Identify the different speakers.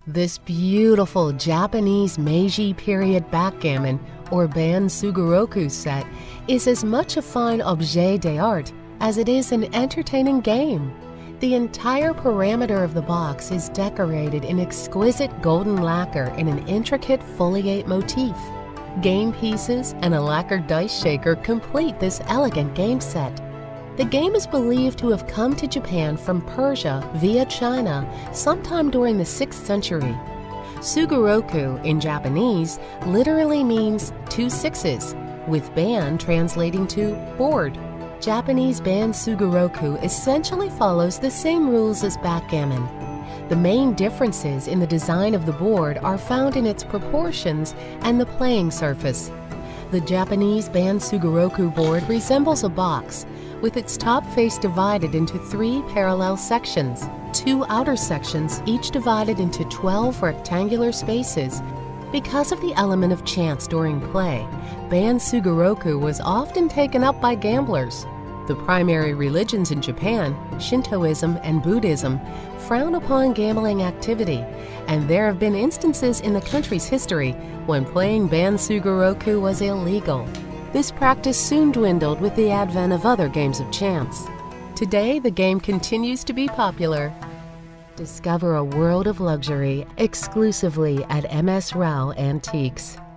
Speaker 1: This beautiful Japanese Meiji period backgammon or ban Sugoroku set is as much a fine objet d'art as it is an entertaining game. The entire perimeter of the box is decorated in exquisite golden lacquer in an intricate foliate motif. Game pieces and a lacquered dice shaker complete this elegant game set. The game is believed to have come to Japan from Persia via China sometime during the 6th century. Sugoroku in Japanese literally means 2 sixes, with ban translating to board. Japanese ban Sugoroku essentially follows the same rules as backgammon. The main differences in the design of the board are found in its proportions and the playing surface. The Japanese ban Sugoroku board resembles a box, with its top face divided into 3 parallel sections, 2 outer sections each divided into 12 rectangular spaces. Because of the element of chance during play, ban Sugoroku was often taken up by gamblers. The primary religions in Japan, Shintoism and Buddhism, frown upon gambling activity, and there have been instances in the country's history when playing ban Sugoroku was illegal. This practice soon dwindled with the advent of other games of chance. Today, the game continues to be popular. Discover a world of luxury exclusively at MS Rao Antiques.